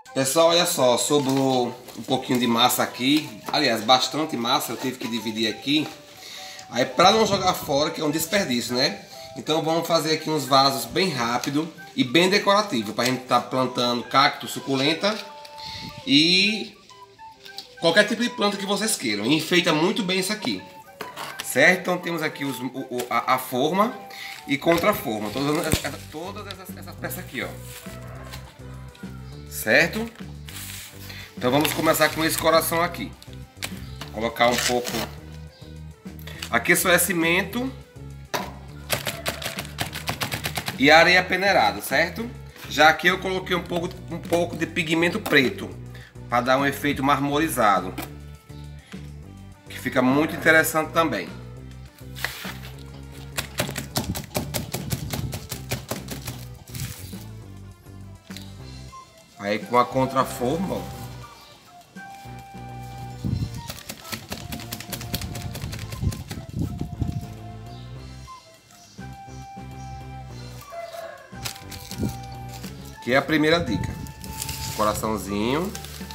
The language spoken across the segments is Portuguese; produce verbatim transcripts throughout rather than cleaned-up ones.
Pessoal, olha só, sobrou um pouquinho de massa aqui. Aliás, bastante massa, eu tive que dividir aqui. Aí para não jogar fora, que é um desperdício, né? Então vamos fazer aqui uns vasos bem rápido e bem decorativo, para a gente estar tá plantando cacto, suculenta e qualquer tipo de planta que vocês queiram. E enfeita muito bem isso aqui, certo? Então temos aqui os, o, a, a forma e contra-forma, todas, todas essas, essas peças aqui, ó. Certo? Então vamos começar com esse coração aqui. Colocar um pouco. Aqui só é cimento e areia peneirada, certo? Já aqui eu coloquei um pouco, um pouco de pigmento preto para dar um efeito marmorizado, que fica muito interessante também. Aí com a contraforma, ó. Que é a primeira dica. Coraçãozinho.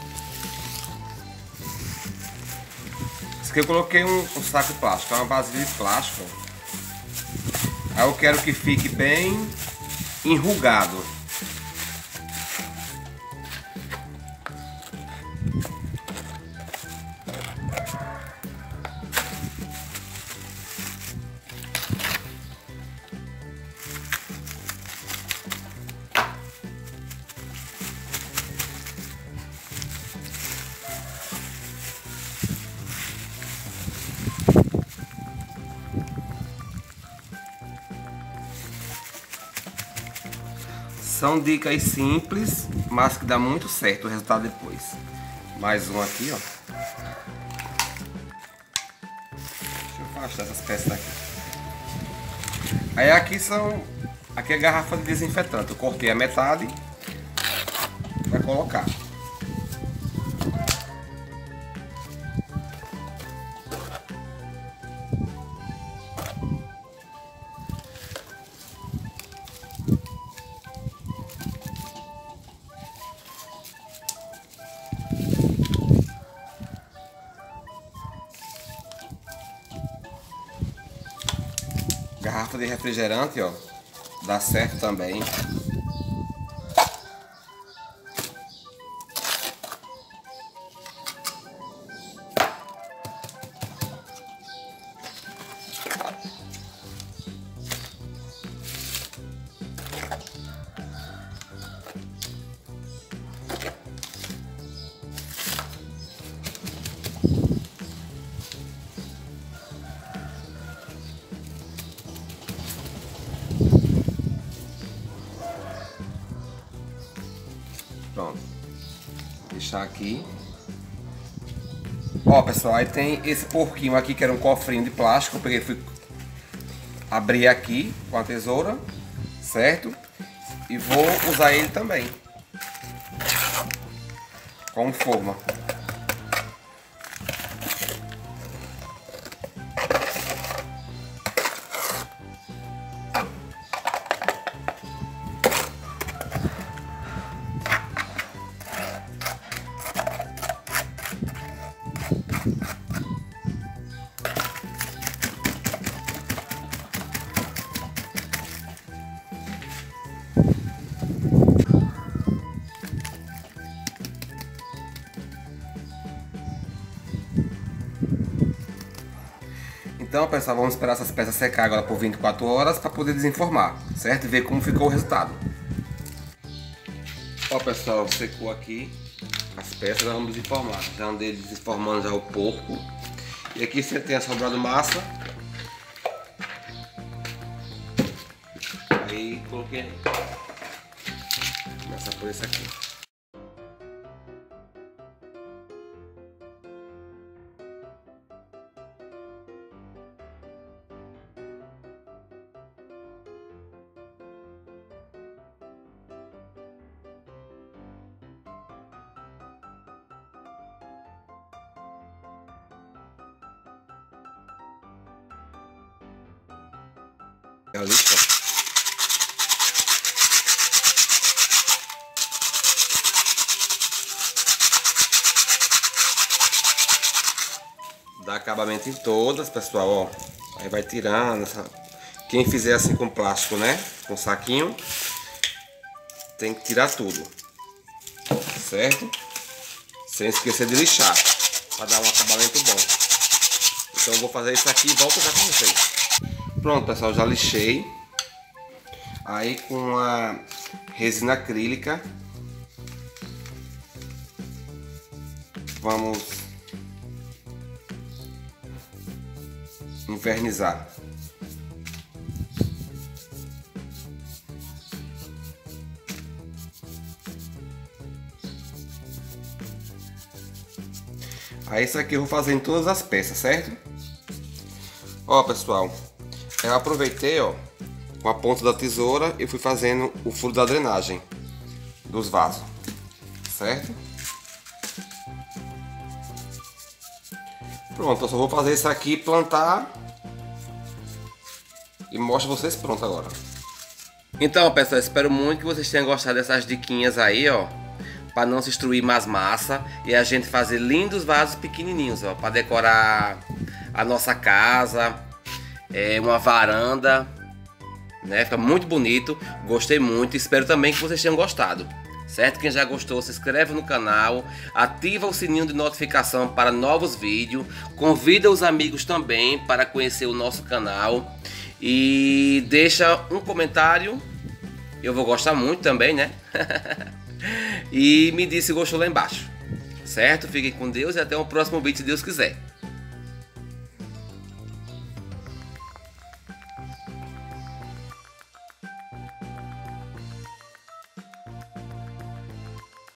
Isso aqui eu coloquei um, um saco plástico, é uma vasilha de plástico. Aí eu quero que fique bem enrugado. São dicas simples, mas que dá muito certo o resultado depois. Mais um aqui, ó. Deixa eu afastar essas peças daqui. Aí aqui são... Aqui é a garrafa de desinfetante. Eu cortei a metade para colocar. Garrafa de refrigerante, ó, dá certo também. Pronto. Deixar aqui. Ó, pessoal, aí tem esse porquinho aqui que era um cofrinho de plástico. Eu peguei, fui abrir aqui com a tesoura, certo? E vou usar ele também como forma. Então, pessoal, vamos esperar essas peças secar agora por vinte e quatro horas para poder desenformar, certo? E ver como ficou o resultado. Ó, pessoal, secou aqui as peças, nós vamos desenformar. Já andei desenformando já o porco. E aqui você tem a sobrado massa. Aí coloquei. Começa por esse aqui. Ali, ó. dar acabamento em todas, pessoal, ó. Aí vai tirando essa... Quem fizer assim com plástico, né, com saquinho, tem que tirar tudo, certo? Sem esquecer de lixar, para dar um acabamento bom. Então eu vou fazer isso aqui e volto já com vocês. Pronto, pessoal, já lixei. Aí com a resina acrílica vamos envernizar. Aí isso aqui eu vou fazer em todas as peças, certo? Ó, pessoal, eu aproveitei, ó, com a ponta da tesoura e fui fazendo o furo da drenagem dos vasos, certo? Pronto, eu só vou fazer isso aqui, plantar e mostro vocês pronto agora. Então, pessoal, espero muito que vocês tenham gostado dessas diquinhas aí, ó, para não se destruir mais massa e a gente fazer lindos vasos pequenininhos, ó, para decorar a nossa casa, é, uma varanda, né? Fica muito bonito, gostei muito, espero também que vocês tenham gostado, certo? Quem já gostou, se inscreve no canal, ativa o sininho de notificação para novos vídeos, convida os amigos também para conhecer o nosso canal e deixa um comentário, eu vou gostar muito também, né? E me diz se gostou lá embaixo, certo? Fiquem com Deus e até o próximo vídeo, se Deus quiser.